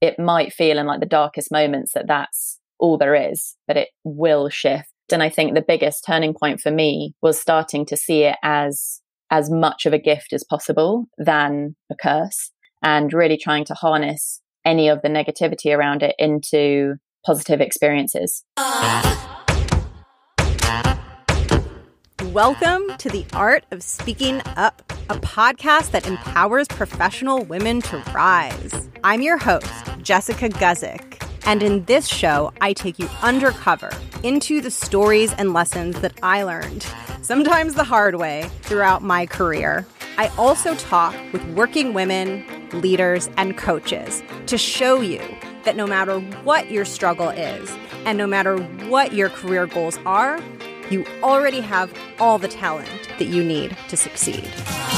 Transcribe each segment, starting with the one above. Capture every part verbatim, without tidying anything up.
it might feel in like the darkest moments that that's all there is, but it will shift. And I think the biggest turning point for me was starting to see it as as much of a gift as possible than a curse, and really trying to harness any of the negativity around it into positive experiences. Welcome to The Art of Speaking Up, a podcast that empowers professional women to rise. I'm your host, Jessica Guzik, and in this show, I take you undercover into the stories and lessons that I learned, sometimes the hard way, throughout my career. I also talk with working women, leaders, and coaches to show you that no matter what your struggle is, and no matter what your career goals are, you already have all the talent that you need to succeed.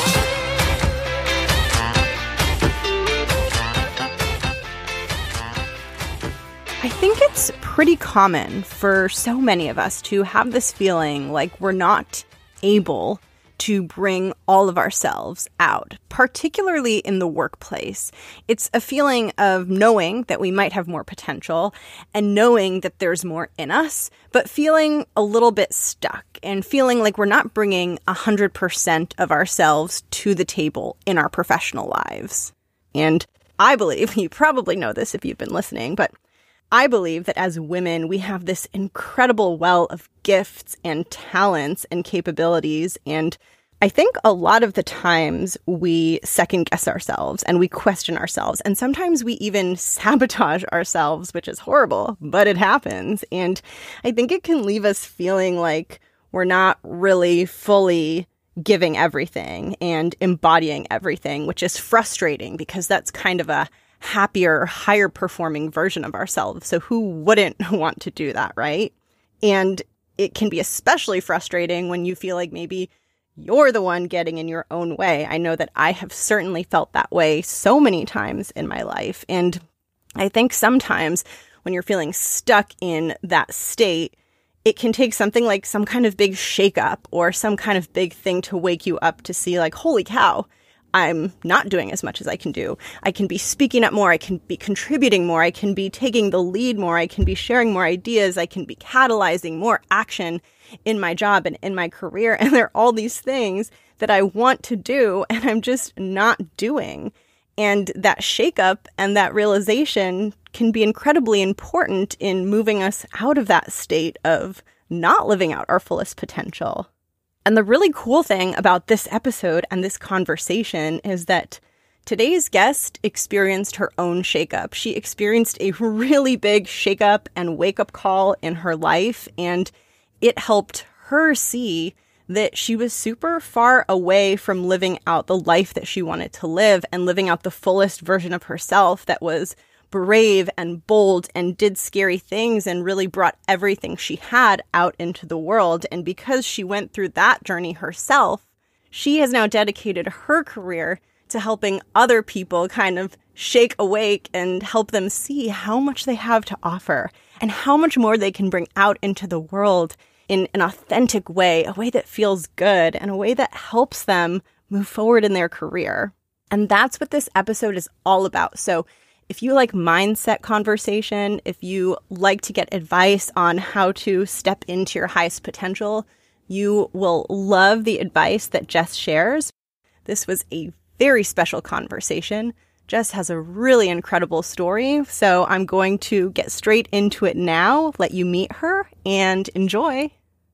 I think it's pretty common for so many of us to have this feeling like we're not able to bring all of ourselves out, particularly in the workplace. It's a feeling of knowing that we might have more potential and knowing that there's more in us, but feeling a little bit stuck and feeling like we're not bringing one hundred percent of ourselves to the table in our professional lives. And I believe, you probably know this if you've been listening, but I believe that as women, we have this incredible well of gifts and talents and capabilities. And I think a lot of the times we second guess ourselves and we question ourselves. And sometimes we even sabotage ourselves, which is horrible, but it happens. And I think it can leave us feeling like we're not really fully giving everything and embodying everything, which is frustrating because that's kind of a happier, higher performing version of ourselves. So who wouldn't want to do that, right? And it can be especially frustrating when you feel like maybe you're the one getting in your own way. I know that I have certainly felt that way so many times in my life. And I think sometimes when you're feeling stuck in that state, it can take something like some kind of big shakeup or some kind of big thing to wake you up to see like, holy cow, I'm not doing as much as I can do. I can be speaking up more. I can be contributing more. I can be taking the lead more. I can be sharing more ideas. I can be catalyzing more action in my job and in my career. And there are all these things that I want to do and I'm just not doing. And that shakeup and that realization can be incredibly important in moving us out of that state of not living out our fullest potential. And the really cool thing about this episode and this conversation is that today's guest experienced her own shakeup. She experienced a really big shakeup and wake-up call in her life, and it helped her see that she was super far away from living out the life that she wanted to live and living out the fullest version of herself that was brave and bold and did scary things and really brought everything she had out into the world. And because she went through that journey herself, she has now dedicated her career to helping other people kind of shake awake and help them see how much they have to offer and how much more they can bring out into the world in an authentic way, a way that feels good and a way that helps them move forward in their career. And that's what this episode is all about. So if you like mindset conversation, if you like to get advice on how to step into your highest potential, you will love the advice that Jess shares. This was a very special conversation. Jess has a really incredible story, so I'm going to get straight into it now, let you meet her, and enjoy.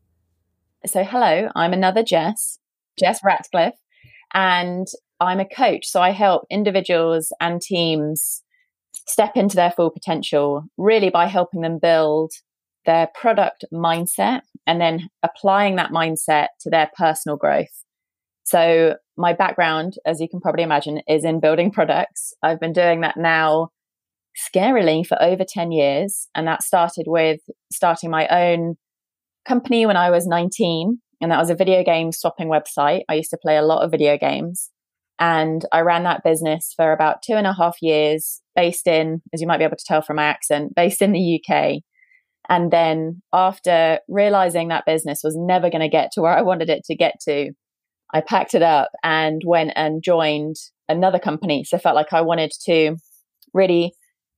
So hello, I'm another Jess, Jess Ratcliffe, and I'm a coach. So I help individuals and teams step into their full potential, really by helping them build their product mindset and then applying that mindset to their personal growth. So my background, as you can probably imagine, is in building products. I've been doing that now scarily for over ten years. And that started with starting my own company when I was nineteen. And that was a video game swapping website. I used to play a lot of video games. And I ran that business for about two and a half years, based in, as you might be able to tell from my accent, based in the U K. And then after realizing that business was never going to get to where I wanted it to get to, I packed it up and went and joined another company. So I felt like I wanted to really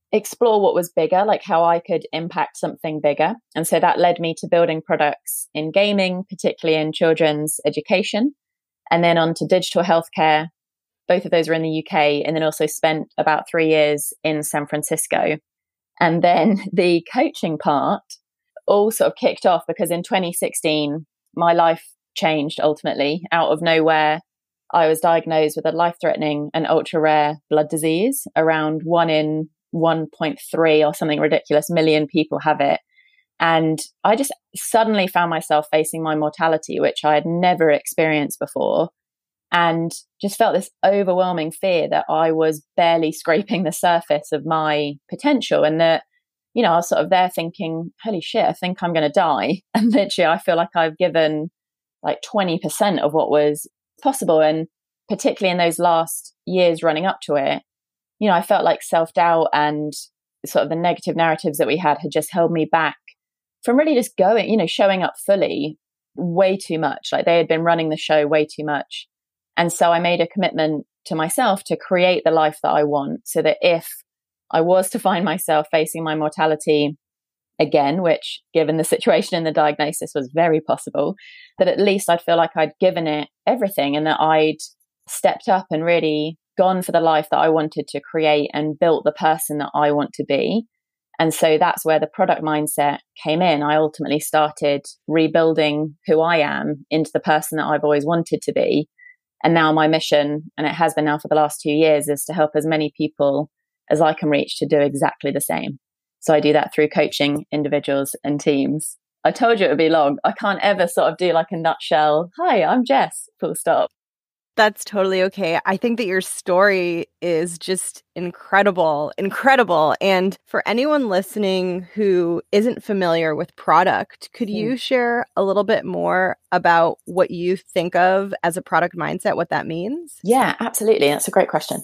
explore what was bigger, like how I could impact something bigger. And so that led me to building products in gaming, particularly in children's education, and then on to digital healthcare. Both of those were in the U K, and then also spent about three years in San Francisco. And then the coaching part all sort of kicked off because in twenty sixteen, my life changed ultimately. Out of nowhere, I was diagnosed with a life-threatening and ultra-rare blood disease. Around one in one point three or something ridiculous million people have it. And I just suddenly found myself facing my mortality, which I had never experienced before, and just felt this overwhelming fear that I was barely scraping the surface of my potential, and that, you know, I was sort of there thinking, holy shit, I think I'm going to die. And literally, I feel like I've given like twenty percent of what was possible. And particularly in those last years running up to it, you know, I felt like self-doubt and sort of the negative narratives that we had had just held me back from really just going, you know, showing up fully way too much. Like they had been running the show way too much. And so I made a commitment to myself to create the life that I want, so that if I was to find myself facing my mortality again, which given the situation and the diagnosis was very possible, that at least I'd feel like I'd given it everything and that I'd stepped up and really gone for the life that I wanted to create and built the person that I want to be. And so that's where the product mindset came in. I ultimately started rebuilding who I am into the person that I've always wanted to be. And now my mission, and it has been now for the last two years, is to help as many people as I can reach to do exactly the same. So I do that through coaching individuals and teams. I told you it would be long. I can't ever sort of do like a nutshell. Hi, I'm Jess, full stop. That's totally okay. I think that your story is just incredible, incredible. And for anyone listening who isn't familiar with product, could you mm. share a little bit more about what you think of as a product mindset, what that means? Yeah, absolutely. That's a great question.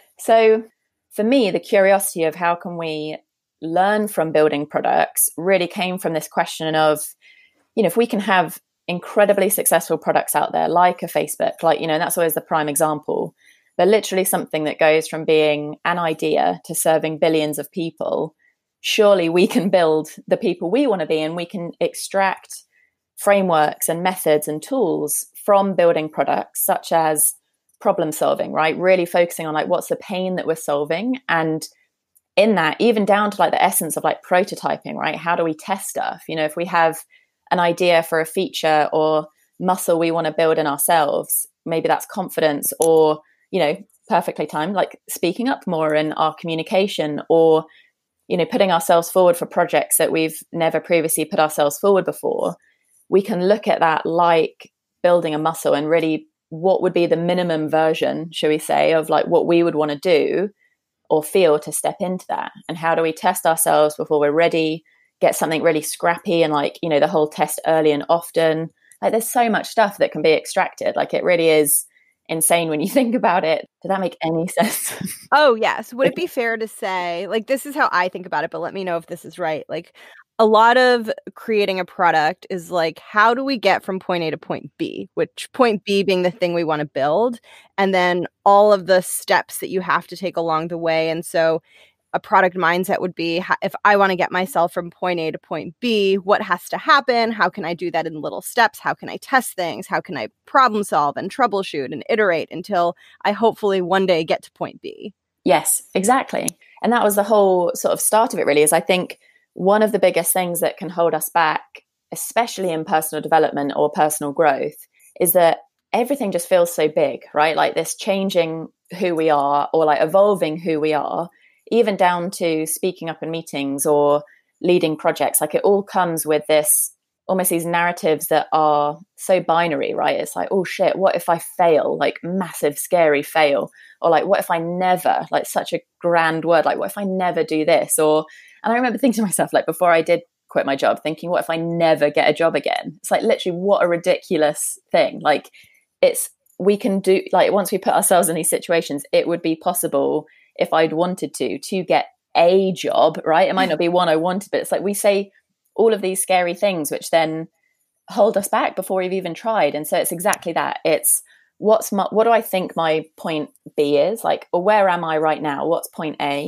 So for me, the curiosity of how can we learn from building products really came from this question of, you know, if we can have incredibly successful products out there, like a Facebook, like, you know, that's always the prime example. They're literally something that goes from being an idea to serving billions of people. Surely we can build the people we want to be, and we can extract frameworks and methods and tools from building products, such as problem solving, right? Really focusing on like, what's the pain that we're solving? And in that, even down to like the essence of like prototyping, right? How do we test stuff? You know, if we have an idea for a feature or muscle we want to build in ourselves, maybe that's confidence, or, you know, perfectly timed, like speaking up more in our communication, or, you know, putting ourselves forward for projects that we've never previously put ourselves forward before. We can look at that like building a muscle, and really what would be the minimum version, shall we say, of like what we would want to do or feel to step into that. And how do we test ourselves before we're ready? Get something really scrappy and like, you know, the whole test early and often. Like there's so much stuff that can be extracted. Like it really is insane when you think about it. Did that make any sense? Oh, yes. Would it be fair to say, like, this is how I think about it, but let me know if this is right. Like a lot of creating a product is like, how do we get from point A to point B, which point B being the thing we want to build, and then all of the steps that you have to take along the way. And so a product mindset would be, if I want to get myself from point A to point B, what has to happen? How can I do that in little steps? How can I test things? How can I problem solve and troubleshoot and iterate until I hopefully one day get to point B? Yes, exactly. And that was the whole sort of start of it, really, is I think one of the biggest things that can hold us back, especially in personal development or personal growth, is that everything just feels so big, right? Like this changing who we are, or like evolving who we are, even down to speaking up in meetings or leading projects. Like it all comes with this, almost these narratives that are so binary, right? It's like, oh shit, what if I fail? Like massive, scary fail. Or like, what if I never, like such a grand word, like what if I never do this? Or, and I remember thinking to myself, like before I did quit my job, thinking, what if I never get a job again? It's like, literally, what a ridiculous thing. Like it's, we can do, like once we put ourselves in these situations, it would be possible if I'd wanted to, to get a job, right? It might not be one I wanted, but it's like we say all of these scary things, which then hold us back before we've even tried. And so it's exactly that. It's what's my, what do I think my point B is? Like, or where am I right now? What's point A?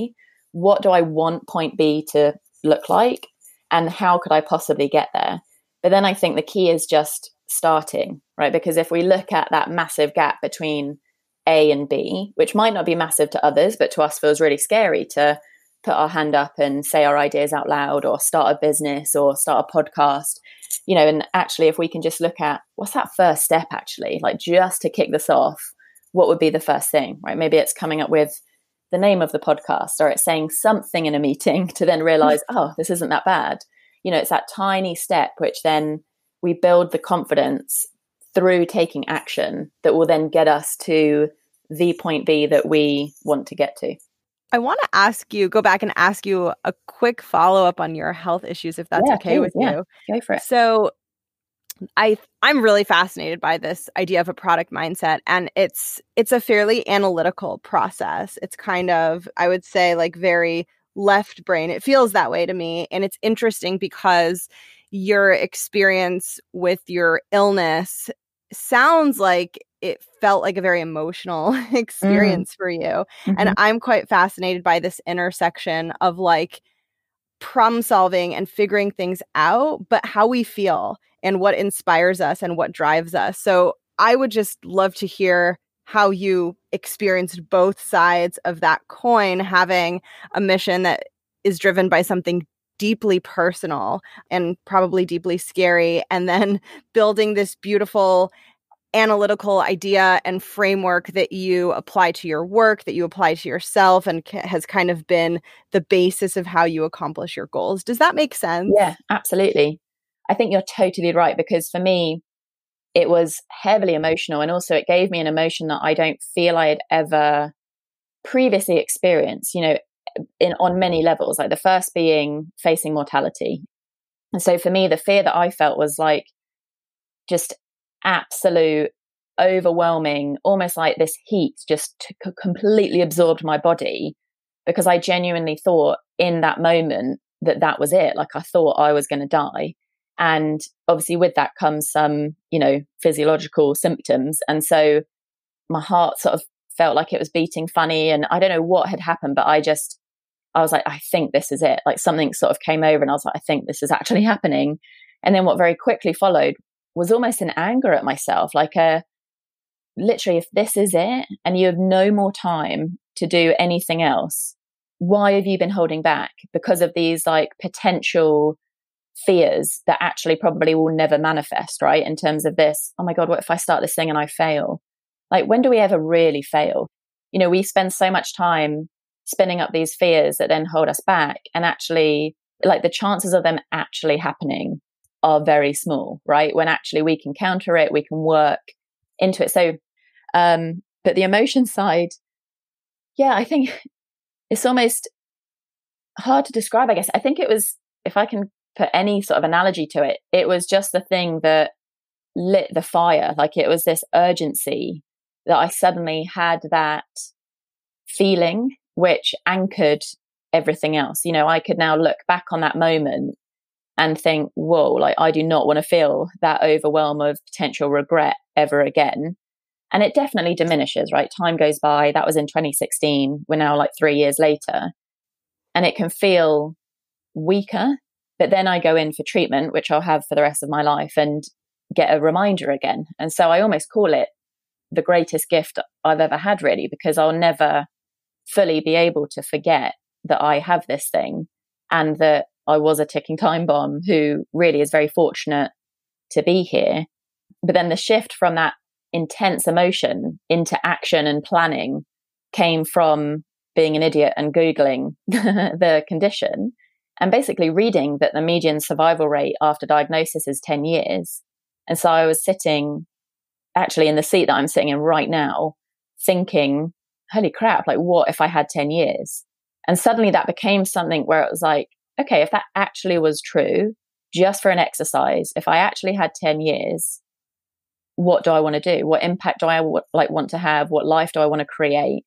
what do I want point B to look like? And how could I possibly get there? But then I think the key is just starting, right? Because if we look at that massive gap between A and B, which might not be massive to others, but to us feels really scary to put our hand up and say our ideas out loud, or start a business, or start a podcast, you know, and actually if we can just look at what's that first step actually, like just to kick this off, what would be the first thing, right? Maybe it's coming up with the name of the podcast, or it's saying something in a meeting to then realize, oh, this isn't that bad. You know, it's that tiny step, which then we build the confidence through taking action that will then get us to the point B that we want to get to. I want to ask you, go back and ask you a quick follow-up on your health issues, if that's yeah, okay please, with yeah. you. Go for it. So I, I'm really fascinated by this idea of a product mindset, and it's it's a fairly analytical process. It's kind of, I would say, like very left brain. It feels that way to me. And it's interesting because your experience with your illness sounds like it felt like a very emotional experience mm. for you. Mm-hmm. And I'm quite fascinated by this intersection of like problem solving and figuring things out, but how we feel and what inspires us and what drives us. So I would just love to hear how you experienced both sides of that coin, having a mission that is driven by something deeply personal and probably deeply scary, and then building this beautiful analytical idea and framework that you apply to your work, that you apply to yourself, and ca- has kind of been the basis of how you accomplish your goals. Does that make sense? Yeah, absolutely. I think you're totally right, because for me, it was heavily emotional, and also it gave me an emotion that I don't feel I had ever previously experienced, you know, in on many levels, like the first being facing mortality. And so for me, the fear that I felt was like just absolute overwhelming, almost like this heat just t- completely absorbed my body, because I genuinely thought in that moment that that was it. Like I thought I was going to die. And obviously with that comes some, you know, physiological symptoms. And so my heart sort of felt like it was beating funny, and I don't know what had happened, but I just, I was like, I think this is it. Like something sort of came over and I was like, I think this is actually happening. And then what very quickly followed was almost an anger at myself, like a, literally, if this is it and you have no more time to do anything else, why have you been holding back? Because of these like potential fears that actually probably will never manifest, right? In terms of this, oh my God, what if I start this thing and I fail? Like, when do we ever really fail? You know, we spend so much time spinning up these fears that then hold us back. And actually, like the chances of them actually happening are very small, right? When actually we can counter it, we can work into it. So, um, but the emotion side, yeah, I think it's almost hard to describe, I guess. I think it was, if I can put any sort of analogy to it, it was just the thing that lit the fire. Like it was this urgency that I suddenly had, that feeling which anchored everything else. You know, I could now look back on that moment and think, whoa, like I do not want to feel that overwhelm of potential regret ever again. And it definitely diminishes, right? Time goes by. That was in twenty sixteen. We're now like three years later. And it can feel weaker. But then I go in for treatment, which I'll have for the rest of my life, and get a reminder again. And so I almost call it the greatest gift I've ever had, really, because I'll never fully be able to forget that I have this thing, and that I was a ticking time bomb who really is very fortunate to be here. But then the shift from that intense emotion into action and planning came from being an idiot and Googling the condition, and basically reading that the median survival rate after diagnosis is ten years. And so I was sitting actually in the seat that I'm sitting in right now, thinking, holy crap, like what if I had ten years? And suddenly that became something where it was like, okay, if that actually was true, just for an exercise, if I actually had ten years, what do I want to do? What impact do I w- like want to have? What life do I want to create?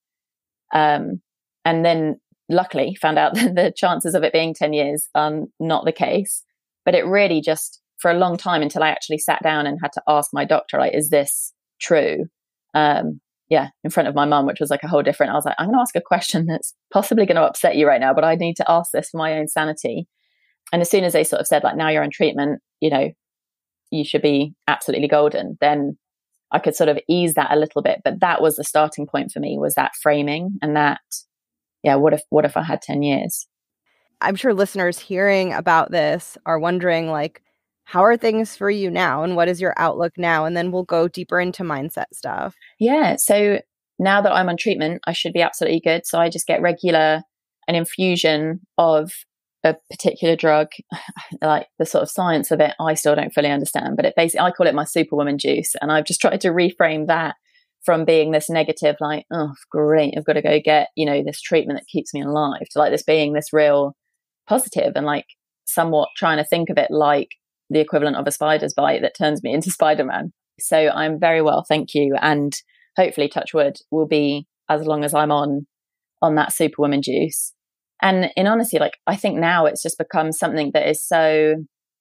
Um, and then luckily found out that the chances of it being ten years are not the case. But it really just, for a long time, until I actually sat down and had to ask my doctor, like, is this true? Um, yeah, in front of my mum, which was like a whole different, I was like, I'm going to ask a question that's possibly going to upset you right now, but I need to ask this for my own sanity. And as soon as they sort of said like, now you're on treatment, you know, you should be absolutely golden, then I could sort of ease that a little bit. But that was the starting point for me, was that framing and that, yeah, what if, what if I had ten years? I'm sure listeners hearing about this are wondering, like, how are things for you now? And what is your outlook now? And then we'll go deeper into mindset stuff. Yeah. So now that I'm on treatment, I should be absolutely good. So I just get regular, an infusion of a particular drug. Like the sort of science of it, I still don't fully understand, but it basically, I call it my superwoman juice. And I've just tried to reframe that from being this negative, like, oh, great, I've got to go get, you know, this treatment that keeps me alive, to like this being this real positive and like somewhat trying to think of it like the equivalent of a spider's bite that turns me into Spider-Man. So I'm very well, thank you. And hopefully, touch wood, will be as long as I'm on, on that superwoman juice. And in honesty, like, I think now it's just become something that is so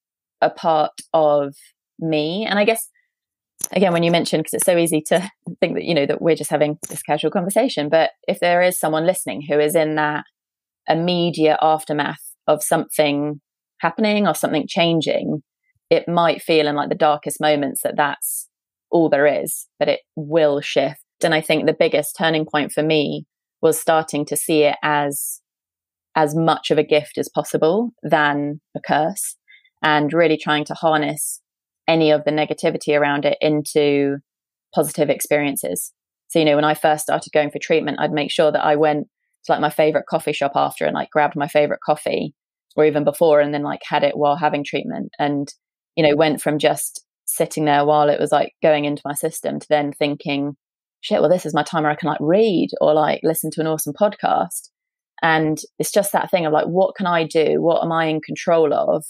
a part of me. And I guess, again, when you mentioned, because it's so easy to think that, you know, that we're just having this casual conversation, but if there is someone listening who is in that immediate aftermath of something happening or something changing, it might feel in like the darkest moments that that's all there is, but it will shift. And I think the biggest turning point for me was starting to see it as as much of a gift as possible than a curse, and really trying to harness any of the negativity around it into positive experiences. So, you know, when I first started going for treatment, I'd make sure that I went to like my favorite coffee shop after and like grabbed my favorite coffee, or even before, and then like had it while having treatment. And, you know, went from just sitting there while it was like going into my system to then thinking, shit, well, this is my time where I can like read or like listen to an awesome podcast. And it's just that thing of like, what can I do? What am I in control of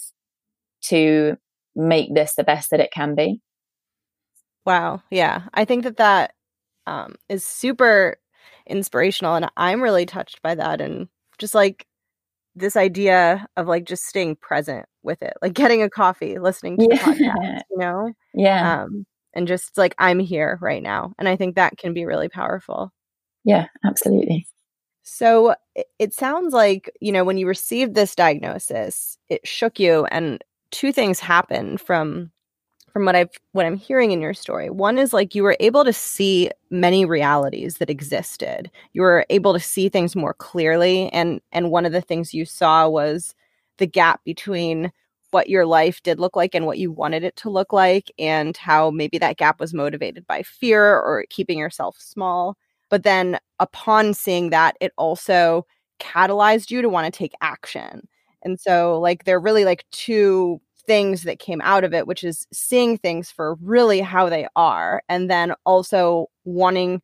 to make this the best that it can be? Wow. Yeah. I think that that um, is super inspirational. And I'm really touched by that. And just like this idea of like just staying present with it, like getting a coffee, listening to yeah. the podcast, you know? Yeah. Um, and just like, I'm here right now. And I think that can be really powerful. Yeah, absolutely. So it sounds like, you know, when you received this diagnosis, it shook you, and two things happened from from what I've what I'm hearing in your story. One is like you were able to see many realities that existed. You were able to see things more clearly, and and one of the things you saw was the gap between what your life did look like and what you wanted it to look like, and how maybe that gap was motivated by fear or keeping yourself small. But then upon seeing that, it also catalyzed you to want to take action. And so like there are really like two things that came out of it, which is seeing things for really how they are, and then also wanting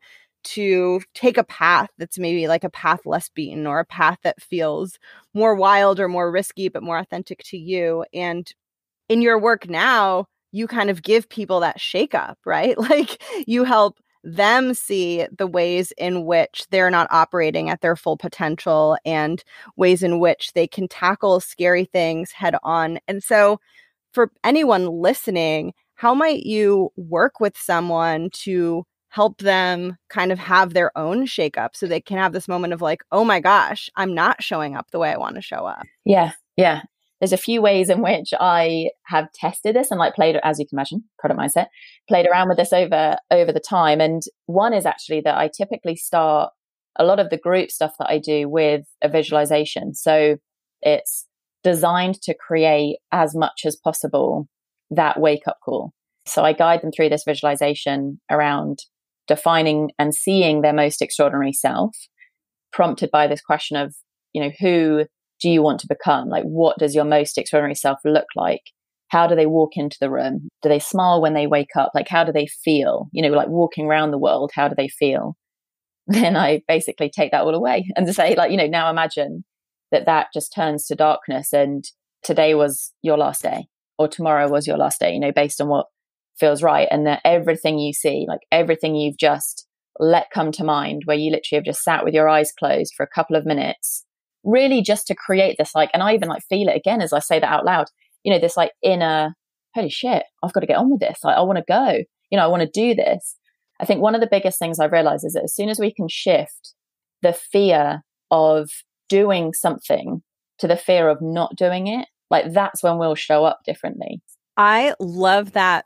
to take a path that's maybe like a path less beaten, or a path that feels more wild or more risky, but more authentic to you. And in your work now, you kind of give people that shakeup, right? Like you help them see the ways in which they're not operating at their full potential, and ways in which they can tackle scary things head on. And so for anyone listening, how might you work with someone to help them kind of have their own shakeup, so they can have this moment of like, oh my gosh, I'm not showing up the way I want to show up? Yeah. Yeah. There's a few ways in which I have tested this and like played, as you can imagine, product mindset, played around with this over, over the time. And one is actually that I typically start a lot of the group stuff that I do with a visualization. So it's designed to create as much as possible that wake up call. So I guide them through this visualization around defining and seeing their most extraordinary self, prompted by this question of, you know, who do you want to become? Like, what does your most extraordinary self look like? How do they walk into the room? Do they smile when they wake up? Like, how do they feel? You know, like walking around the world, how do they feel? Then I basically take that all away and to say, like, you know, now imagine that that just turns to darkness, and today was your last day, or tomorrow was your last day, you know, based on what feels right. And that everything you see, like everything you've just let come to mind, where you literally have just sat with your eyes closed for a couple of minutes, really just to create this, like, and I even like feel it again as I say that out loud, you know, this like inner, holy shit, I've got to get on with this. Like, I want to go, you know, I want to do this. I think one of the biggest things I've realized is that as soon as we can shift the fear of doing something to the fear of not doing it, like that's when we'll show up differently. I love that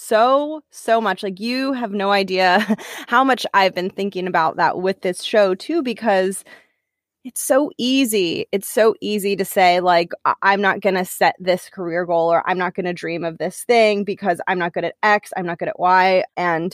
so, so much. Like, you have no idea how much I've been thinking about that with this show too, because it's so easy. It's so easy to say, like, I'm not going to set this career goal, or I'm not going to dream of this thing because I'm not good at X, I'm not good at Y. And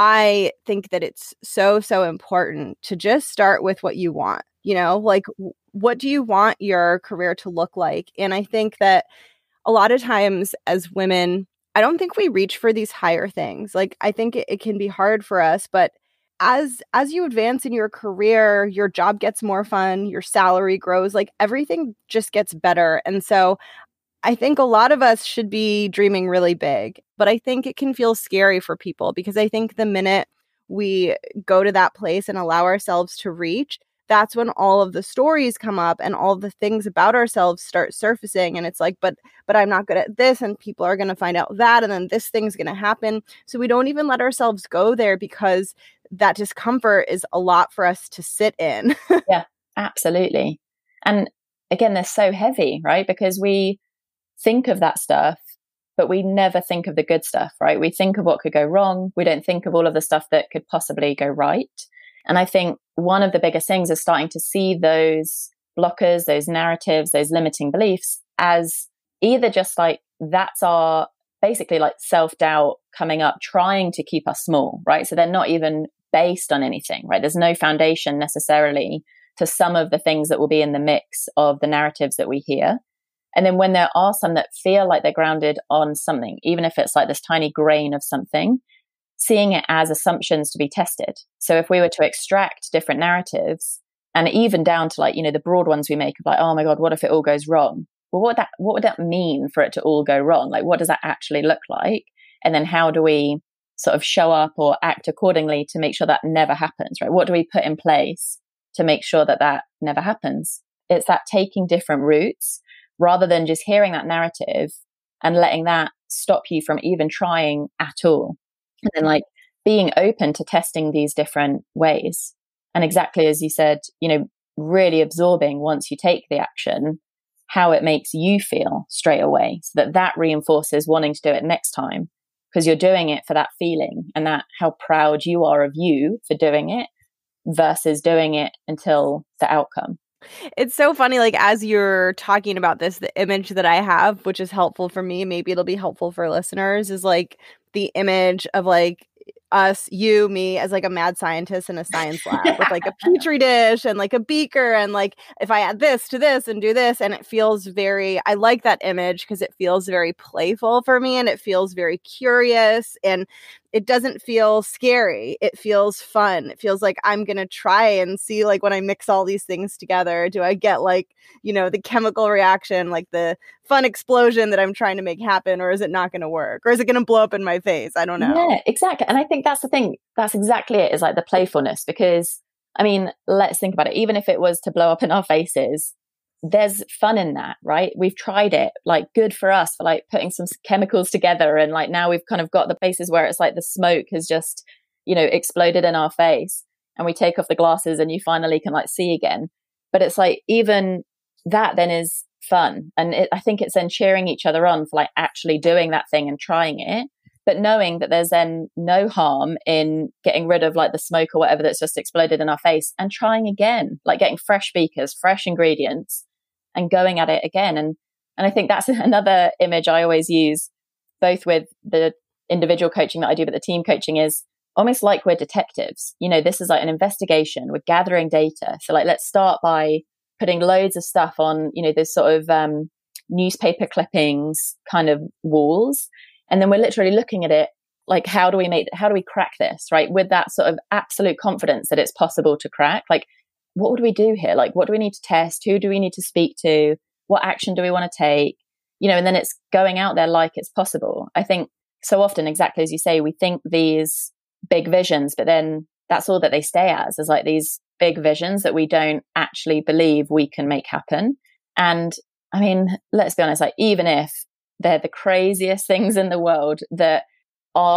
I think that it's so, so important to just start with what you want. You know, like, what do you want your career to look like? And I think that a lot of times as women, I don't think we reach for these higher things. Like, I think it, it can be hard for us, but as as you advance in your career, your job gets more fun, your salary grows, like everything just gets better. And so I think a lot of us should be dreaming really big, but I think it can feel scary for people, because I think the minute we go to that place and allow ourselves to reach, that's when all of the stories come up and all the things about ourselves start surfacing. And it's like, but, but I'm not good at this, and people are going to find out that, and then this thing's going to happen. So we don't even let ourselves go there, because that discomfort is a lot for us to sit in. Yeah, absolutely. And again, they're so heavy, right? Because we think of that stuff, but we never think of the good stuff, right? We think of what could go wrong. We don't think of all of the stuff that could possibly go right. And I think one of the biggest things is starting to see those blockers, those narratives, those limiting beliefs as either just like, that's our basically like self-doubt coming up, trying to keep us small, right? So they're not even based on anything, right? There's no foundation necessarily to some of the things that will be in the mix of the narratives that we hear. And then when there are some that feel like they're grounded on something, even if it's like this tiny grain of something, seeing it as assumptions to be tested. So if we were to extract different narratives, and even down to like, you know, the broad ones we make of like, oh my God, what if it all goes wrong? Well, what would that, what would that mean for it to all go wrong? Like, what does that actually look like? And then how do we sort of show up or act accordingly to make sure that never happens, right? What do we put in place to make sure that that never happens? It's that taking different routes rather than just hearing that narrative and letting that stop you from even trying at all. And then like being open to testing these different ways. And exactly as you said, you know, really absorbing once you take the action, how it makes you feel straight away, so that that reinforces wanting to do it next time, because you're doing it for that feeling and that how proud you are of you for doing it versus doing it until the outcome. It's so funny, like, as you're talking about this, the image that I have, which is helpful for me, maybe it'll be helpful for listeners, is like the image of like us, you, me, as like a mad scientist in a science lab with like a petri dish and like a beaker, and like if I add this to this and do this, and it feels very, I like that image because it feels very playful for me, and it feels very curious, and it doesn't feel scary. It feels fun. It feels like I'm going to try and see, like, when I mix all these things together, do I get like, you know, the chemical reaction, like the fun explosion that I'm trying to make happen, or is it not going to work? Or is it going to blow up in my face? I don't know. Yeah, exactly. And I think that's the thing. That's exactly it, is like the playfulness, because I mean, let's think about it. Even if it was to blow up in our faces, there's fun in that, right? We've tried it, like, good for us for like putting some chemicals together. And like now we've kind of got the places where it's like the smoke has just, you know, exploded in our face, and we take off the glasses and you finally can like see again. But it's like, even that then is fun. And it, I think it's then cheering each other on for like actually doing that thing and trying it, but knowing that there's then no harm in getting rid of like the smoke or whatever that's just exploded in our face and trying again, like getting fresh beakers, fresh ingredients, and going at it again. And and I think that's another image I always use, both with the individual coaching that I do, but the team coaching, is almost like we're detectives. You know, this is like an investigation. We're gathering data. So like, let's start by putting loads of stuff on, you know, this sort of um, newspaper clippings kind of walls. And then we're literally looking at it like, how do we make, how do we crack this, right? With that sort of absolute confidence that it's possible to crack. Like, what would we do here? Like, what do we need to test? Who do we need to speak to? What action do we want to take? You know, and then it's going out there like it's possible. I think so often, exactly as you say, we think these big visions, but then that's all that they stay as, is like these big visions that we don't actually believe we can make happen. And I mean, let's be honest, like, even if they're the craziest things in the world that are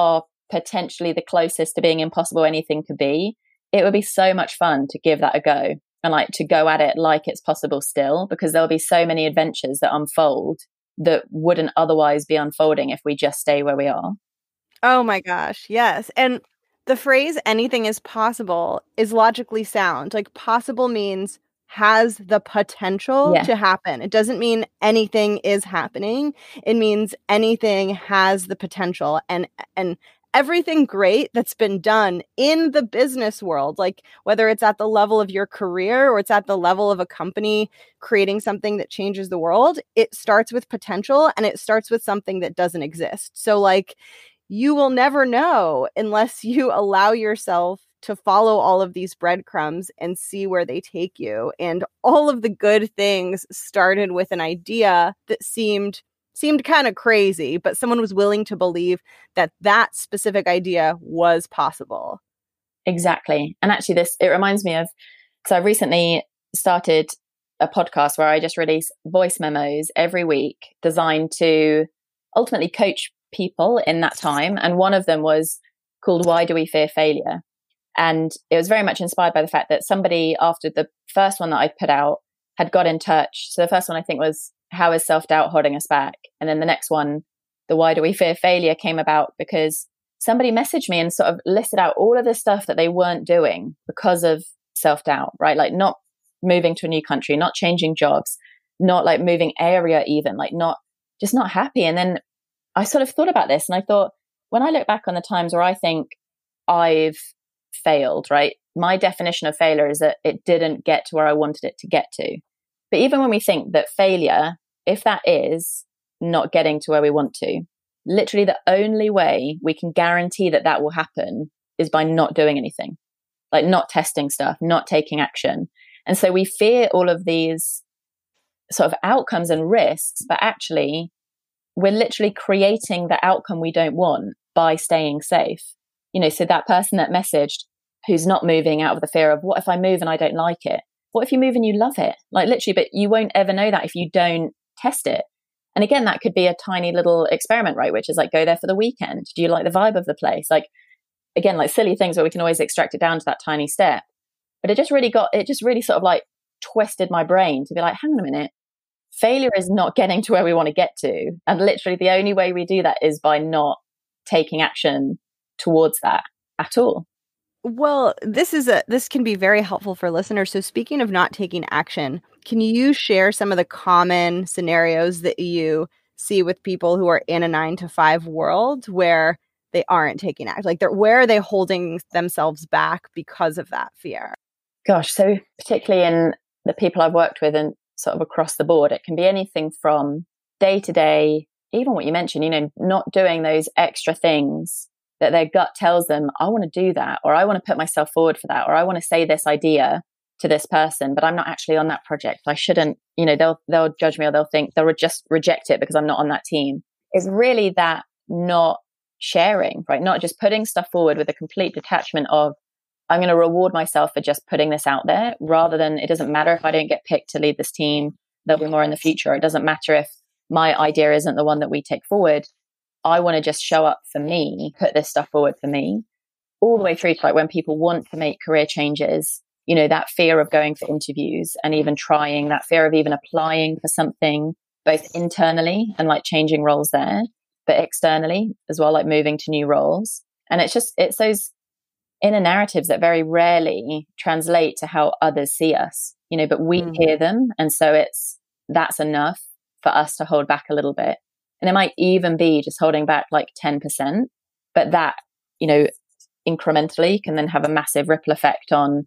potentially the closest to being impossible anything could be, it would be so much fun to give that a go and like to go at it like it's possible still, because there'll be so many adventures that unfold that wouldn't otherwise be unfolding if we just stay where we are. Oh my gosh, yes. And the phrase anything is possible is logically sound. Like possible means has the potential Yeah. to happen. It doesn't mean anything is happening. It means anything has the potential. And and everything great that's been done in the business world, like whether it's at the level of your career or it's at the level of a company creating something that changes the world, it starts with potential and it starts with something that doesn't exist. So like you will never know unless you allow yourself to follow all of these breadcrumbs and see where they take you. And all of the good things started with an idea that seemed seemed kind of crazy, but someone was willing to believe that that specific idea was possible. Exactly. And actually this, it reminds me of, because I recently started a podcast where I just release voice memos every week designed to ultimately coach people in that time. And one of them was called Why Do We Fear Failure? And it was very much inspired by the fact that somebody after the first one that I put out had got in touch. So the first one I think was, how is self-doubt holding us back? And then the next one, the Why Do We Fear Failure, came about because somebody messaged me and sort of listed out all of the stuff that they weren't doing because of self-doubt, right? Like not moving to a new country, not changing jobs, not like moving area even, like not, just not happy. And then I sort of thought about this and I thought, when I look back on the times where I think I've failed, right? My definition of failure is that it didn't get to where I wanted it to get to. But even when we think that failure, if that is not getting to where we want to, literally the only way we can guarantee that that will happen is by not doing anything, like not testing stuff, not taking action. And so we fear all of these sort of outcomes and risks, but actually we're literally creating the outcome we don't want by staying safe. You know, so that person that messaged who's not moving out of the fear of what if I move and I don't like it? What if you move and you love it? Like literally, but you won't ever know that if you don't test it. And again, that could be a tiny little experiment, right? Which is like, go there for the weekend. Do you like the vibe of the place? Like, again, like silly things where we can always extract it down to that tiny step. But it just really got, it just really sort of like twisted my brain to be like, hang on a minute. Failure is not getting to where we want to get to. And literally the only way we do that is by not taking action towards that at all. Well, this is a this can be very helpful for listeners. So speaking of not taking action, can you share some of the common scenarios that you see with people who are in a nine to five world where they aren't taking action? Like they're where are they holding themselves back because of that fear? Gosh, so particularly in the people I've worked with and sort of across the board, it can be anything from day to day, even what you mentioned, you know, not doing those extra things that their gut tells them, I want to do that, or I want to put myself forward for that, or I want to say this idea to this person, but I'm not actually on that project. I shouldn't, you know, they'll, they'll judge me or they'll think they'll just reject it because I'm not on that team. It's really that not sharing, right? Not just putting stuff forward with a complete detachment of, I'm going to reward myself for just putting this out there, rather than it doesn't matter if I don't get picked to lead this team, there'll be more in the future. It doesn't matter if my idea isn't the one that we take forward. I want to just show up for me, put this stuff forward for me, all the way through to like when people want to make career changes, you know, that fear of going for interviews and even trying, that fear of even applying for something, both internally and like changing roles there, but externally as well, like moving to new roles. And it's just, it's those inner narratives that very rarely translate to how others see us, you know, but we mm. hear them. And so it's, that's enough for us to hold back a little bit. And it might even be just holding back like ten percent, but that, you know, incrementally can then have a massive ripple effect on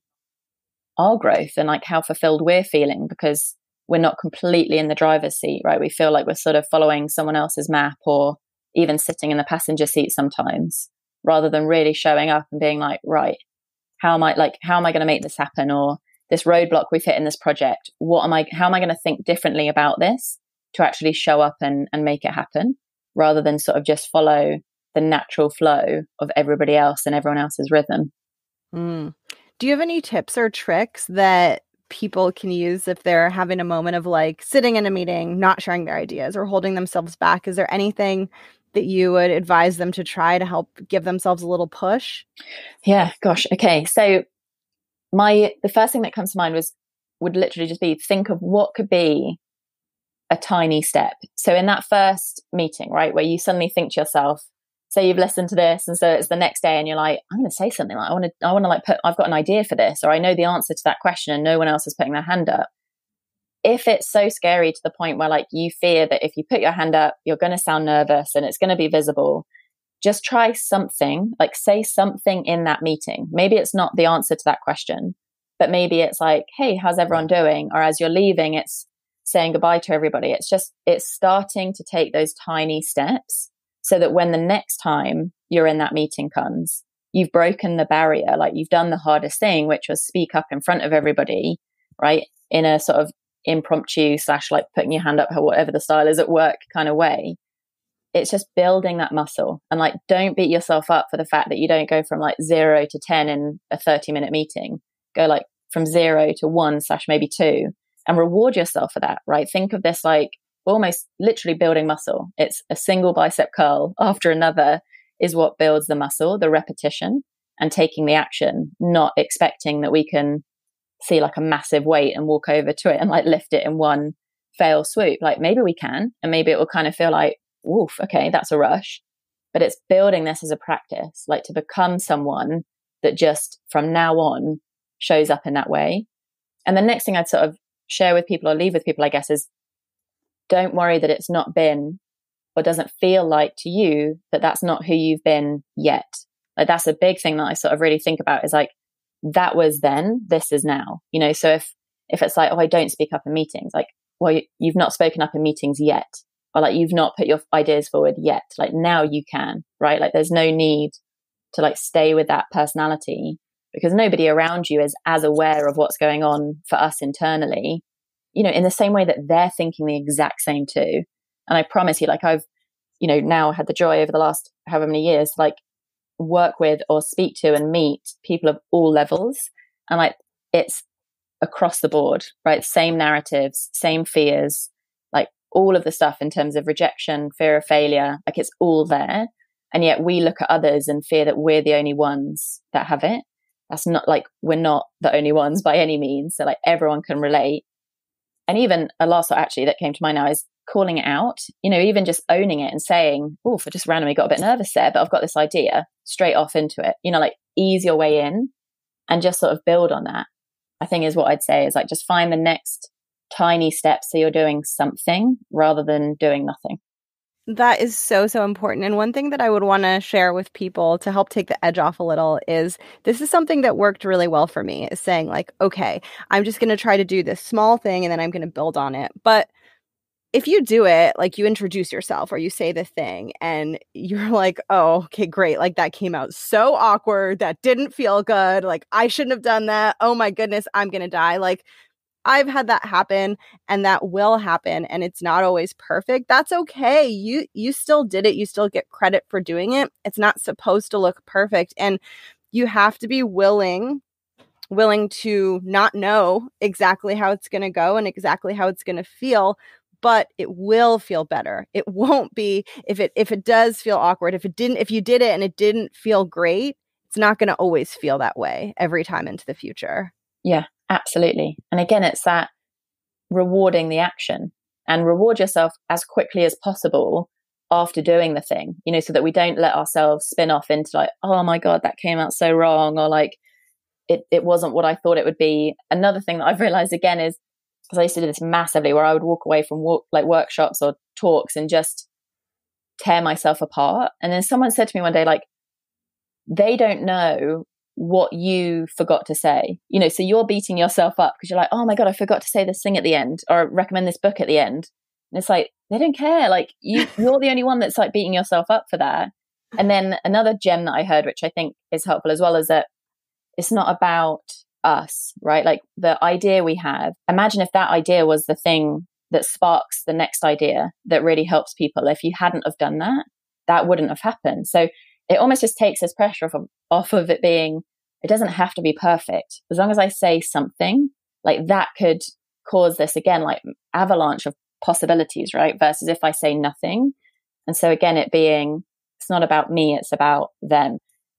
our growth and like how fulfilled we're feeling, because we're not completely in the driver's seat, right? We feel like we're sort of following someone else's map or even sitting in the passenger seat sometimes, rather than really showing up and being like, right, how am I like, how am I going to make this happen? Or this roadblock we've hit in this project, what am I, how am I going to think differently about this to actually show up and, and make it happen, rather than sort of just follow the natural flow of everybody else and everyone else's rhythm. Mm. Do you have any tips or tricks that people can use if they're having a moment of like sitting in a meeting, not sharing their ideas or holding themselves back? Is there anything that you would advise them to try to help give themselves a little push? Yeah, gosh. Okay. So my, the first thing that comes to mind was, would literally just be, think of what could be a tiny step. So in that first meeting, right, where you suddenly think to yourself, say you've listened to this, and so it's the next day and you're like, I'm going to say something like, I want to, I want to like put, I've got an idea for this, or I know the answer to that question and no one else is putting their hand up. If it's so scary to the point where like you fear that if you put your hand up, you're going to sound nervous and it's going to be visible, just try something, like say something in that meeting. Maybe it's not the answer to that question, but maybe it's like, hey, how's everyone doing? Or as you're leaving, it's saying goodbye to everybody. It's just, it's starting to take those tiny steps so that when the next time you're in that meeting comes, you've broken the barrier. Like you've done the hardest thing, which was speak up in front of everybody, right? In a sort of impromptu slash like putting your hand up, whatever the style is at work kind of way. It's just building that muscle. And like, don't beat yourself up for the fact that you don't go from like zero to ten in a thirty minute meeting. Go like from zero to one slash maybe two, and reward yourself for that, right? Think of this like almost literally building muscle. It's a single bicep curl after another is what builds the muscle, the repetition and taking the action, not expecting that we can see like a massive weight and walk over to it and like lift it in one fail swoop. Like maybe we can, and maybe it will kind of feel like, woof, okay, that's a rush. But it's building this as a practice, like to become someone that just from now on shows up in that way. And the next thing I'd sort of share with people or leave with people, I guess, is don't worry that it's not been or doesn't feel like to you that that's not who you've been yet. Like that's a big thing that I sort of really think about is like, that was then, this is now, you know? So if, if it's like, oh, I don't speak up in meetings, like, well, you, you've not spoken up in meetings yet, or like, you've not put your ideas forward yet. Like now you can, right? Like there's no need to like stay with that personality because nobody around you is as aware of what's going on for us internally, you know, in the same way that they're thinking the exact same too. And I promise you, like I've, you know, now had the joy over the last however many years, like work with or speak to and meet people of all levels. And like, it's across the board, right? Same narratives, same fears, like all of the stuff in terms of rejection, fear of failure, like it's all there. And yet we look at others and fear that we're the only ones that have it. That's not like, we're not the only ones by any means. So like everyone can relate. And even a last thought actually that came to mind now is calling it out, you know, even just owning it and saying, oh, I just randomly got a bit nervous there, but I've got this idea, straight off into it, you know, like ease your way in and just sort of build on that. I think is what I'd say is like, just find the next tiny steps so you're doing something rather than doing nothing. That is so, so important. And one thing that I would want to share with people to help take the edge off a little is this is something that worked really well for me, is saying like, okay, I'm just going to try to do this small thing and then I'm going to build on it. But if you do it, like you introduce yourself or you say the thing and you're like, oh, okay, great. Like that came out so awkward. That didn't feel good. Like I shouldn't have done that. Oh my goodness, I'm going to die. Like I've had that happen and that will happen and it's not always perfect. That's okay. You you still did it. You still get credit for doing it. It's not supposed to look perfect. And you have to be willing willing to not know exactly how it's going to go and exactly how it's going to feel, but it will feel better. It won't be if it if it does feel awkward, if it didn't if you did it and it didn't feel great, it's not going to always feel that way every time into the future. Yeah. Absolutely. And again, it's that rewarding the action and reward yourself as quickly as possible after doing the thing, you know, so that we don't let ourselves spin off into like, oh my God, that came out so wrong. Or like, it, it wasn't what I thought it would be. Another thing that I've realized again is, because I used to do this massively where I would walk away from walk, like workshops or talks and just tear myself apart. And then someone said to me one day, like, they don't know what you forgot to say, you know, so you're beating yourself up because you're like, oh my God, I forgot to say this thing at the end or recommend this book at the end. And it's like, they don't care. Like you, you're the only one that's like beating yourself up for that. And then another gem that I heard, which I think is helpful as well, is that it's not about us, right? Like the idea we have, imagine if that idea was the thing that sparks the next idea that really helps people. If you hadn't have done that, that wouldn't have happened. So it almost just takes this pressure off of, off of it being, it doesn't have to be perfect. As long as I say something, like that could cause this, again, like avalanche of possibilities, right? Versus if I say nothing, And so again, it being, it's not about me, it's about them.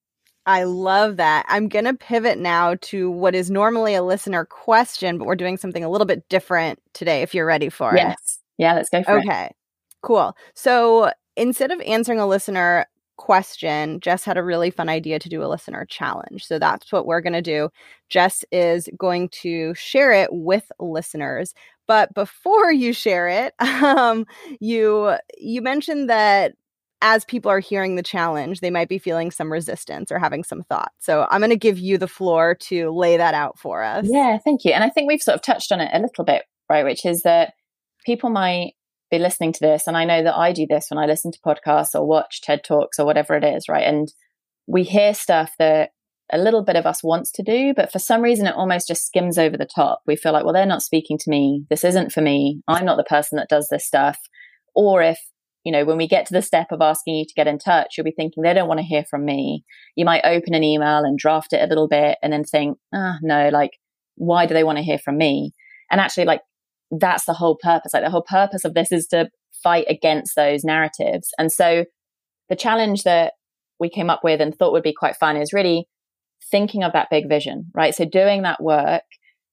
I love that. I'm going to pivot now to what is normally a listener question, but we're doing something a little bit different today, if you're ready for yes. it. Yeah, let's go for okay. it. Okay, cool. So instead of answering a listener question, Jess had a really fun idea to do a listener challenge. So that's what we're going to do. Jess is going to share it with listeners. But before you share it, um, you you mentioned that as people are hearing the challenge, they might be feeling some resistance or having some thoughts. So I'm going to give you the floor to lay that out for us. Yeah, thank you. And I think we've sort of touched on it a little bit, right? Which is that people might be listening to this. And I know that I do this when I listen to podcasts or watch TED Talks or whatever it is, right? And we hear stuff that a little bit of us wants to do, but for some reason it almost just skims over the top. We feel like, well, they're not speaking to me. This isn't for me. I'm not the person that does this stuff. Or if, you know, when we get to the step of asking you to get in touch, you'll be thinking, they don't want to hear from me. You might open an email and draft it a little bit and then think, ah, no, like, why do they want to hear from me? And actually, like, that's the whole purpose. Like, the whole purpose of this is to fight against those narratives. And so the challenge that we came up with and thought would be quite fun is really thinking of that big vision, right? So doing that work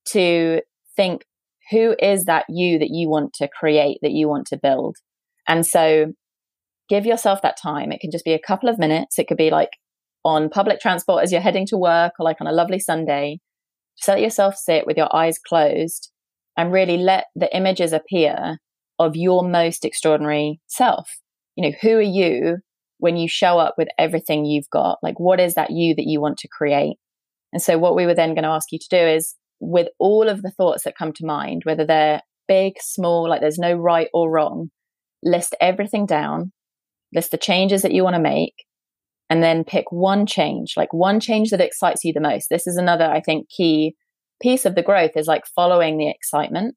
to think, who is that you that you want to create, that you want to build? And so give yourself that time. It can just be a couple of minutes. It could be like on public transport as you're heading to work, or like on a lovely Sunday. Just let yourself sit with your eyes closed and really let the images appear of your most extraordinary self. You know, who are you when you show up with everything you've got? Like, what is that you that you want to create? And so what we were then going to ask you to do is, with all of the thoughts that come to mind, whether they're big, small, like there's no right or wrong, list everything down, list the changes that you want to make, and then pick one change, like one change that excites you the most. This is another, I think, key piece of the growth is like following the excitement.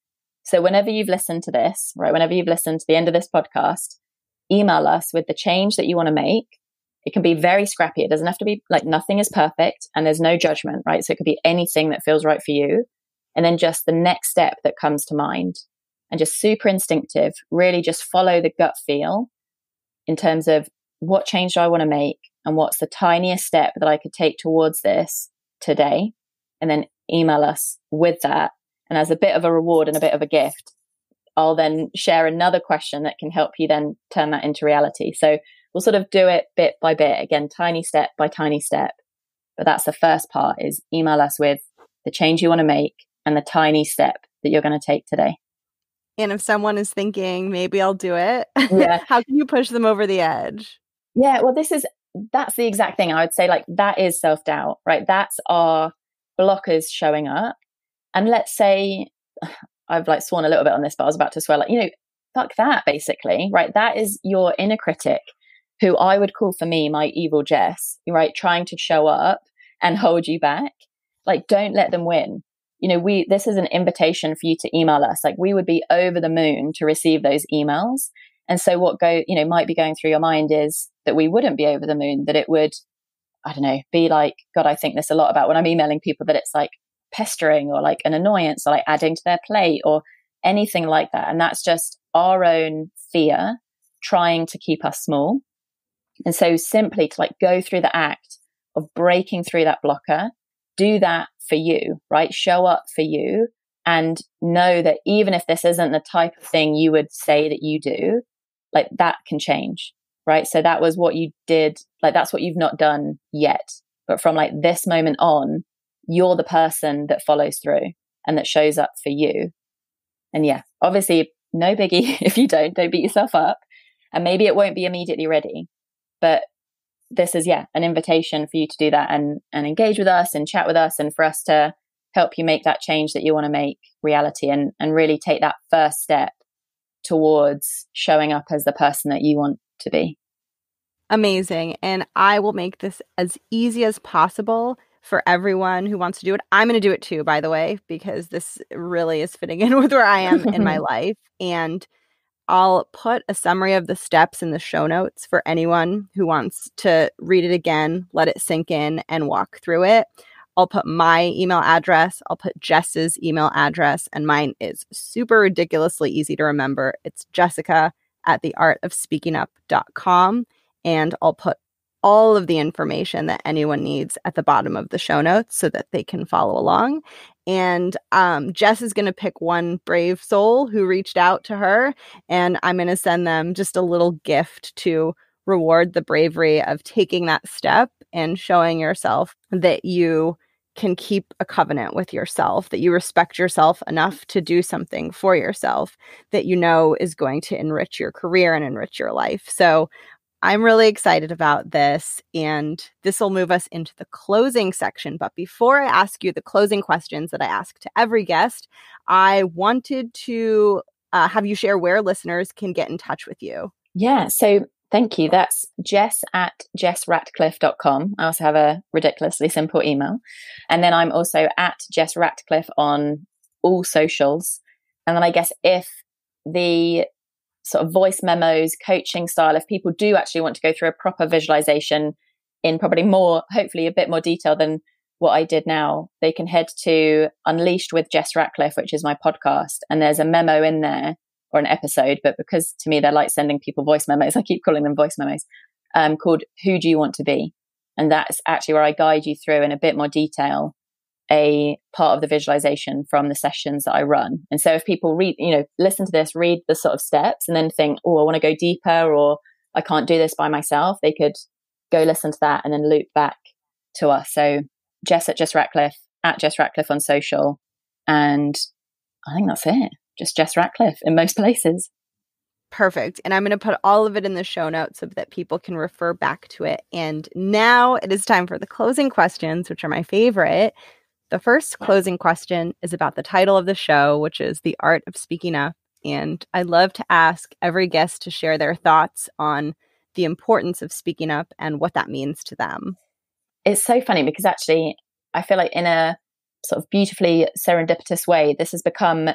So whenever you've listened to this, right, whenever you've listened to the end of this podcast, email us with the change that you want to make. It can be very scrappy. It doesn't have to be like, nothing is perfect and there's no judgment, right? So it could be anything that feels right for you. And then just the next step that comes to mind, and just super instinctive, really just follow the gut feel in terms of what change do I want to make and what's the tiniest step that I could take towards this today, and then email us with that. And as a bit of a reward and a bit of a gift, I'll then share another question that can help you then turn that into reality. So we'll sort of do it bit by bit, again, tiny step by tiny step. But that's the first part, is email us with the change you want to make and the tiny step that you're going to take today. And if someone is thinking, maybe I'll do it, yeah. How can you push them over the edge? Yeah, well, this is, that's the exact thing. I would say, like, that is self-doubt, right? That's our blockers showing up. And let's say, I've like sworn a little bit on this, but I was about to swear, like, you know, fuck that, basically, right? That is your inner critic, who I would call for me, my evil Jess, right? Trying to show up and hold you back. Like, don't let them win. You know, we, this is an invitation for you to email us. Like, we would be over the moon to receive those emails. And so what go, you know, might be going through your mind is that we wouldn't be over the moon, that it would, I don't know, be like, God, I think this a lot about when I'm emailing people, that it's like pestering or like an annoyance or like adding to their plate or anything like that. And that's just our own fear trying to keep us small. And so simply to like go through the act of breaking through that blocker, do that for you, right? Show up for you, and know that even if this isn't the type of thing you would say that you do, like, that can change, right? So that was what you did, like, that's what you've not done yet. But from like this moment on, you're the person that follows through and that shows up for you. And yeah, obviously, no biggie if you don't, don't beat yourself up. And maybe it won't be immediately ready, but this is, yeah, an invitation for you to do that and, and engage with us and chat with us, and for us to help you make that change that you want to make reality, and, and really take that first step towards showing up as the person that you want to be. Amazing. And I will make this as easy as possible for everyone who wants to do it. I'm going to do it too, by the way, because this really is fitting in with where I am in my life. And I'll put a summary of the steps in the show notes for anyone who wants to read it again, let it sink in, and walk through it. I'll put my email address. I'll put Jess's email address, and mine is super ridiculously easy to remember. It's Jessica at the art of speaking up dot com. And I'll put all of the information that anyone needs at the bottom of the show notes so that they can follow along. And um, Jess is going to pick one brave soul who reached out to her, and I'm going to send them just a little gift to reward the bravery of taking that step and showing yourself that you can keep a covenant with yourself, that you respect yourself enough to do something for yourself that you know is going to enrich your career and enrich your life. So I'm really excited about this, and this will move us into the closing section. But before I ask you the closing questions that I ask to every guest, I wanted to uh, have you share where listeners can get in touch with you. Yeah, so thank you. That's Jess at jess ratcliffe dot com. I also have a ridiculously simple email. And then I'm also at Jess Ratcliffe on all socials. And then I guess if the sort of voice memos, coaching style, if people do actually want to go through a proper visualization in probably more, hopefully a bit more detail than what I did now, they can head to Unleashed with Jess Ratcliffe, which is my podcast. And there's a memo in there, or an episode, but because to me, they're like sending people voice memos, I keep calling them voice memos, um, called Who Do You Want to Be? And that's actually where I guide you through in a bit more detail a part of the visualization from the sessions that I run. And so if people read, you know, listen to this, read the sort of steps and then think, oh, I want to go deeper, or I can't do this by myself, they could go listen to that and then loop back to us. So Jess at Jess Ratcliffe, at Jess Ratcliffe on social. And I think that's it. Just Jess Ratcliffe in most places. Perfect. And I'm going to put all of it in the show notes so that people can refer back to it. And now it is time for the closing questions, which are my favorite. The first closing question is about the title of the show, which is The Art of Speaking Up. And I love to ask every guest to share their thoughts on the importance of speaking up and what that means to them. It's so funny because actually, I feel like in a sort of beautifully serendipitous way, this has become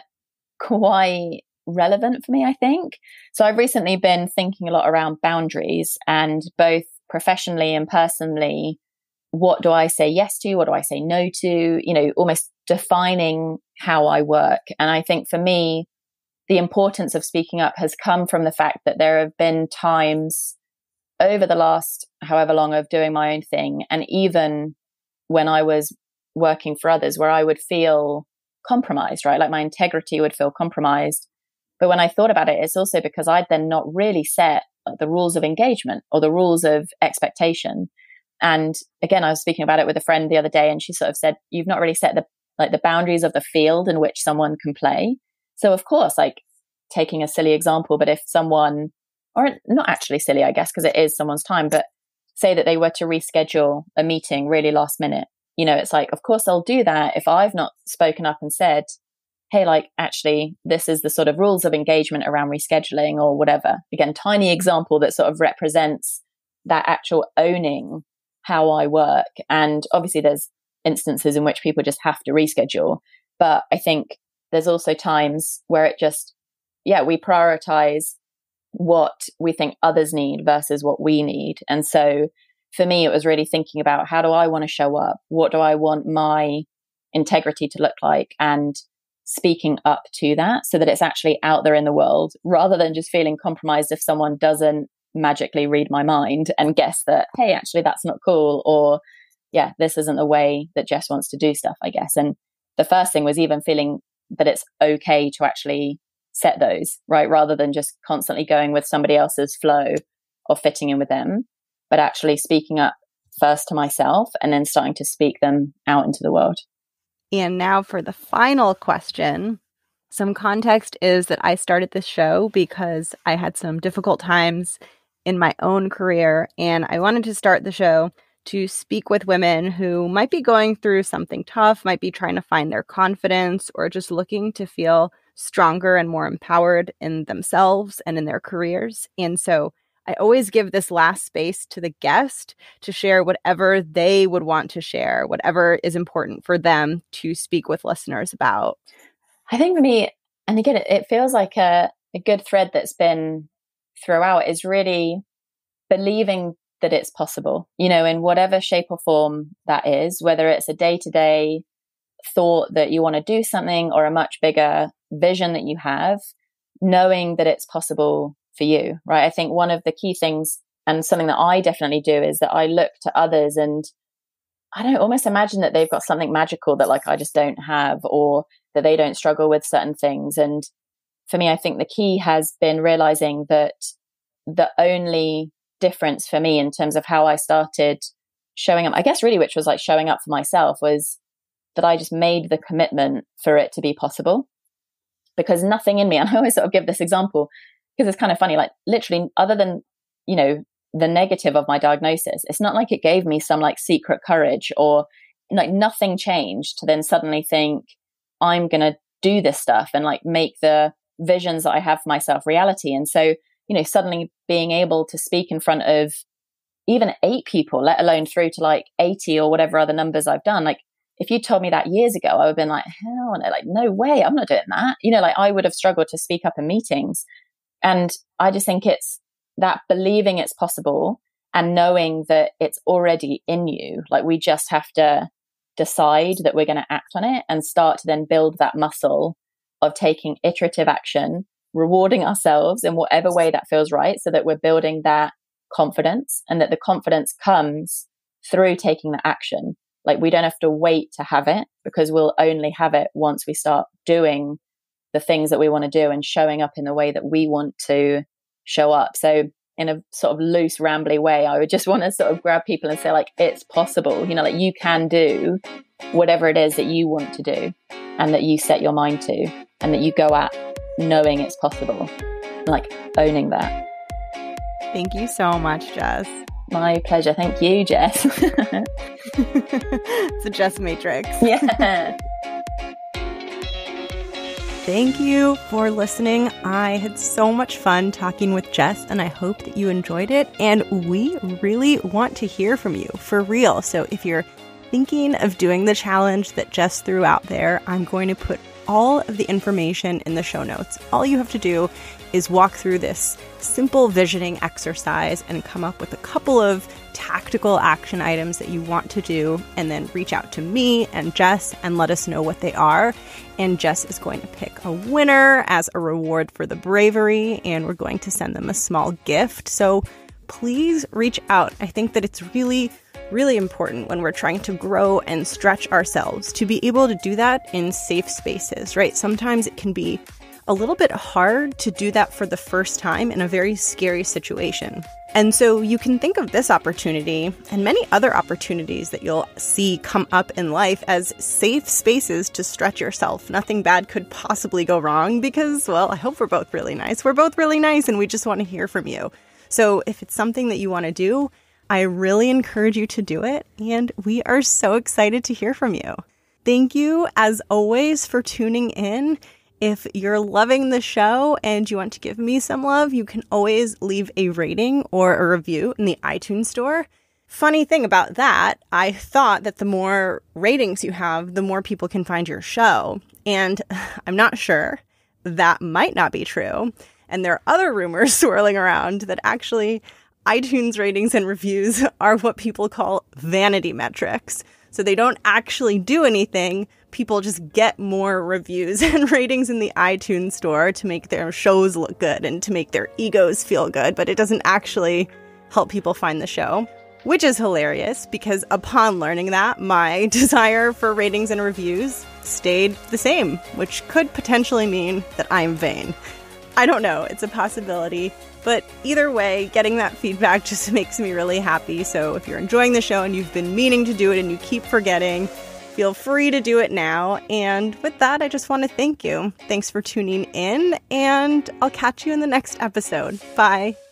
quite relevant for me, I think. So I've recently been thinking a lot around boundaries, and both professionally and personally, what do I say yes to? What do I say no to? You know, almost defining how I work. And I think for me, the importance of speaking up has come from the fact that there have been times over the last however long of doing my own thing, and even when I was working for others, where I would feel compromised, right? Like my integrity would feel compromised. But when I thought about it, it's also because I'd then not really set the rules of engagement or the rules of expectation. And again, I was speaking about it with a friend the other day, and she sort of said, you've not really set the like the boundaries of the field in which someone can play. So of course, like taking a silly example, but if someone, or not actually silly, I guess, because it is someone's time, but say that they were to reschedule a meeting really last minute, you know, it's like, of course they'll do that if I've not spoken up and said, hey, like, actually, this is the sort of rules of engagement around rescheduling or whatever. Again, tiny example that sort of represents that actual owning how I work. And obviously there's instances in which people just have to reschedule. But I think there's also times where it just, yeah, we prioritize what we think others need versus what we need. And so for me, it was really thinking about, how do I want to show up? What do I want my integrity to look like? And speaking up to that so that it's actually out there in the world, rather than just feeling compromised if someone doesn't magically read my mind and guess that, hey, actually that's not cool, or yeah, this isn't the way that Jess wants to do stuff, I guess. And the first thing was even feeling that it's okay to actually set those, right? Rather than just constantly going with somebody else's flow or fitting in with them, but actually speaking up first to myself and then starting to speak them out into the world. And now for the final question. Some context is that I started this show because I had some difficult times in my own career, and I wanted to start the show to speak with women who might be going through something tough, might be trying to find their confidence, or just looking to feel stronger and more empowered in themselves and in their careers. And so I always give this last space to the guest to share whatever they would want to share, whatever is important for them to speak with listeners about. I think for me, and again, it, it feels like a, a good thread that's been throughout, is really believing that it's possible, you know, in whatever shape or form that is, whether it's a day-to-day thought that you want to do something or a much bigger vision that you have, knowing that it's possible for you, right? I think one of the key things, and something that I definitely do, is that I look to others and I don't almost imagine that they've got something magical that like I just don't have, or that they don't struggle with certain things. And for me, I think the key has been realizing that the only difference for me in terms of how I started showing up, I guess really, which was like showing up for myself, was that I just made the commitment for it to be possible. Because nothing in me, and I always sort of give this example because it's kind of funny, like literally other than, you know, the negative of my diagnosis, it's not like it gave me some like secret courage, or like nothing changed to then suddenly think I'm going to do this stuff and like make the visions that I have for myself reality. And so, you know, suddenly being able to speak in front of even eight people, let alone through to like eighty or whatever other numbers I've done, like if you told me that years ago, I would have been like, hell no, like, no way, I'm not doing that. You know, like I would have struggled to speak up in meetings. And I just think it's that believing it's possible and knowing that it's already in you. Like we just have to decide that we're going to act on it and start to then build that muscle of taking iterative action, rewarding ourselves in whatever way that feels right, so that we're building that confidence, and that the confidence comes through taking the action. Like we don't have to wait to have it, because we'll only have it once we start doing the things that we want to do and showing up in the way that we want to show up. So in a sort of loose, rambly way, I would just want to sort of grab people and say like, it's possible, you know, like you can do whatever it is that you want to do and that you set your mind to, and that you go at knowing it's possible, like owning that. Thank you so much, Jess. My pleasure. Thank you, Jess. It's a Jess Matrix. Yeah. Thank you for listening. I had so much fun talking with Jess, and I hope that you enjoyed it. And we really want to hear from you, for real. So if you're thinking of doing the challenge that Jess threw out there, I'm going to put all of the information in the show notes. All you have to do is walk through this simple visioning exercise and come up with a couple of tactical action items that you want to do, and then reach out to me and Jess and let us know what they are. And Jess is going to pick a winner as a reward for the bravery, and we're going to send them a small gift. So please reach out. I think that it's really, really important when we're trying to grow and stretch ourselves to be able to do that in safe spaces, right? Sometimes it can be a little bit hard to do that for the first time in a very scary situation. And so you can think of this opportunity and many other opportunities that you'll see come up in life as safe spaces to stretch yourself. Nothing bad could possibly go wrong because, well, I hope we're both really nice. We're both really nice, and we just want to hear from you. So if it's something that you want to do, I really encourage you to do it. And we are so excited to hear from you. Thank you, as always, for tuning in. If you're loving the show and you want to give me some love, you can always leave a rating or a review in the iTunes store. Funny thing about that, I thought that the more ratings you have, the more people can find your show. And I'm not sure. That might not be true. And there are other rumors swirling around that actually iTunes ratings and reviews are what people call vanity metrics. So they don't actually do anything. People just get more reviews and ratings in the iTunes store to make their shows look good and to make their egos feel good, but it doesn't actually help people find the show, which is hilarious because upon learning that, my desire for ratings and reviews stayed the same, which could potentially mean that I'm vain. I don't know. It's a possibility. But either way, getting that feedback just makes me really happy. So if you're enjoying the show and you've been meaning to do it and you keep forgetting, feel free to do it now. And with that, I just want to thank you. Thanks for tuning in, and I'll catch you in the next episode. Bye.